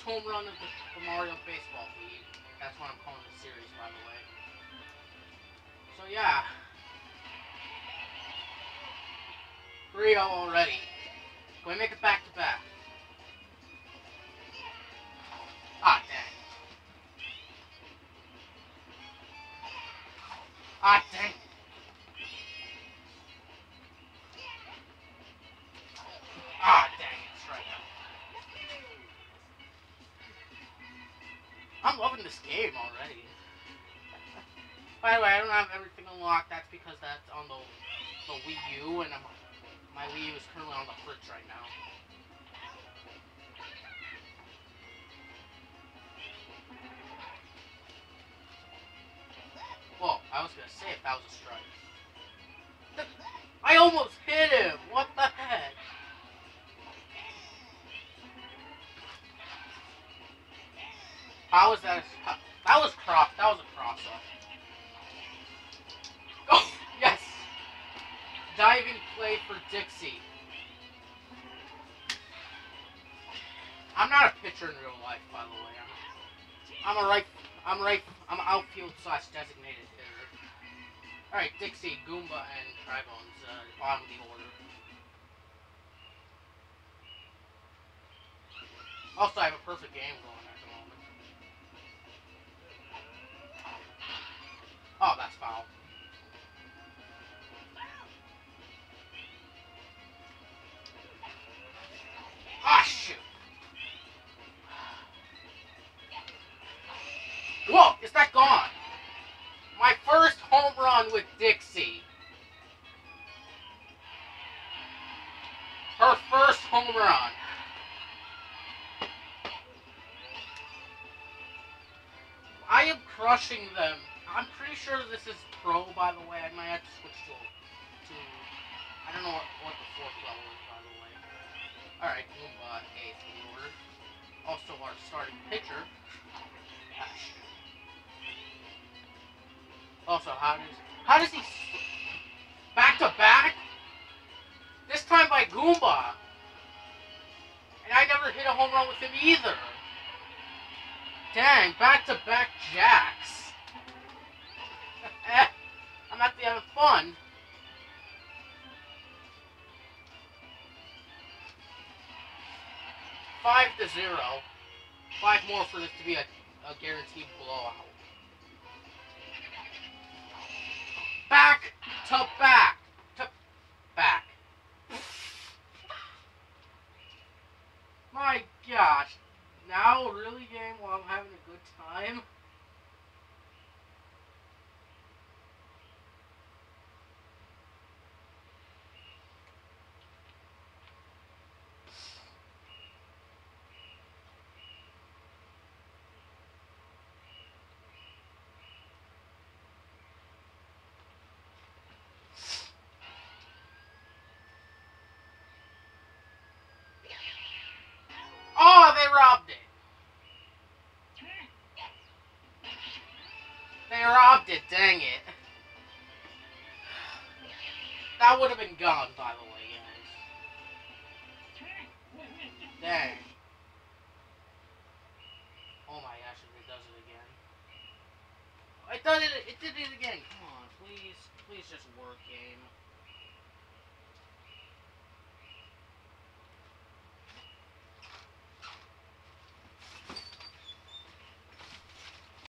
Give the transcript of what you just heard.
home run of the Mario Baseball League. That's what I'm calling the series, by the way. So yeah, 3-0 already. Can we make it back to back? Ah, dang. Ah, dang. Ah, dang it, strikeout. I'm loving this game already. By the way, I don't have everything unlocked. That's because that's on the Wii U, and my Wii U is currently on the fritz right now. Whoa, I was gonna say if that was a strike. I almost hit him! What the heck? How was that? That was a cross up. Oh, yes! Diving play for Dixie. I'm not a pitcher in real life, by the way. I'm outfield slash designated hitter. Alright, Dixie, Goomba, and Tribones, bottom of the order. Also, I have a perfect game going at the moment. Oh, that's foul. Ah, shoot! Whoa, is that gone? My first home run with Dixie. Her first home run. I am crushing them. I'm pretty sure this is pro, by the way. I might have to switch to I don't know what the fourth level is, by the way. Alright, Goomba, 8th in the order. Also our starting pitcher. Ah, shoot. Also, how does he back to back? This time by Goomba. And I never hit a home run with him either. Dang, back to back jacks. I'm actually having fun. 5-0. 5 more for this to be a guaranteed blowout. Back to back to back. My gosh. Now, really, game, while I'm having a good time? Oh, they robbed it. They robbed it, dang it. That would have been gone, by the way, guys. Dang. Oh my gosh, it does it again. It did it again. Come on, please. Please just work, game.